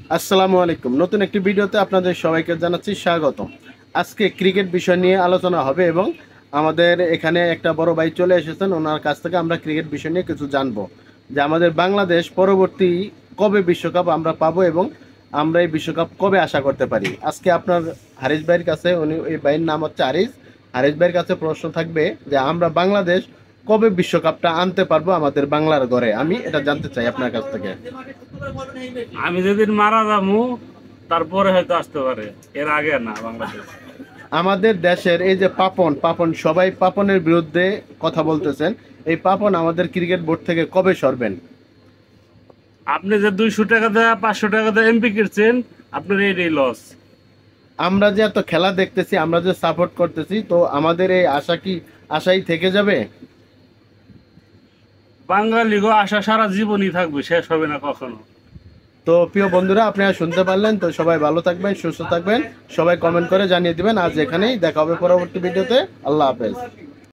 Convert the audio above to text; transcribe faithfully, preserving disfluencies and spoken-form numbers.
আসসালামু আলাইকুম। নতুন একটি ভিডিওতে আপনাদের সবাইকে জানাচ্ছি স্বাগতম। আজকে ক্রিকেট বিষয় নিয়ে আলোচনা হবে এবং আমাদের এখানে একটা বড় ভাই চলে এসেছেন, ওনার কাছ থেকে আমরা ক্রিকেট বিষয় নিয়ে কিছু জানবো, যে আমাদের বাংলাদেশ পরবর্তী কবে বিশ্বকাপ আমরা পাবো এবং আমরা এই বিশ্বকাপ কবে আশা করতে পারি। আজকে আপনার হারিস ভাইয়ের কাছে, উনি এই ভাইয়ের নাম হচ্ছে হারিস, হারিস ভাইয়ের কাছে প্রশ্ন থাকবে যে আমরা বাংলাদেশ কবে বিশ্বকাপটা আনতে পারবো আমাদের বাংলার ঘরে, আমি এটা জানতে চাই আপনার কাছ থেকে। আমি যেদিন মারা যাবো তারপরে হয়তো আসতে পারে, এর আগে না। বাংলাদেশ আমাদের দেশের এই যে পাপন পাপন সবাই পাপনের বিরুদ্ধে কথা বলতেছেন, এই পাপন আমাদের ক্রিকেট বোর্ড থেকে কবে সরবেন? আপনি যে দুইশো টাকা দেয় পাঁচশো টাকা দেয় এমপি কিনছেন, আপনার এই লস। আমরা যে এত খেলা দেখতেছি, আমরা যে সাপোর্ট করতেছি, তো আমাদের এই আশা কি আশাই থেকে যাবে? বাঙালিগো আশা সারা জীবনই থাকবে, শেষ হবে না কখনো। তো প্রিয় বন্ধুরা, আপনারা শুনতে পারলেন, তো সবাই ভালো থাকবেন, সুস্থ থাকবেন, সবাই কমেন্ট করে জানিয়ে দিবেন। আজ এখানেই দেখা হবে পরবর্তী ভিডিওতে। আল্লাহ হাফেজ।